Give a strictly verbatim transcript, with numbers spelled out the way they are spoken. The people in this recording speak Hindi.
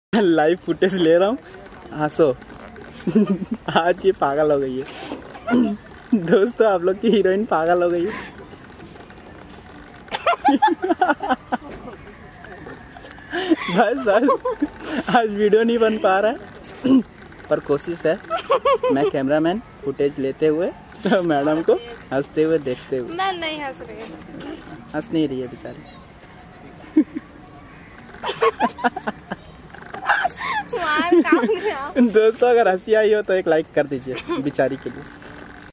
लाइव फुटेज ले रहा हूँ, हंसो। आज ये पागल हो गई है। दोस्तों आप लोग की हीरोइन पागल हो गई है। बस बस आज वीडियो नहीं बन पा रहा है, पर कोशिश है। मैं कैमरामैन फुटेज लेते हुए तो मैडम को हंसते हुए देखते हुए। मैं नहीं हंस रही, हंस नहीं रही है बेचारी। दोस्तों अगर हंसी आई हो तो एक लाइक कर दीजिए बेचारी के लिए।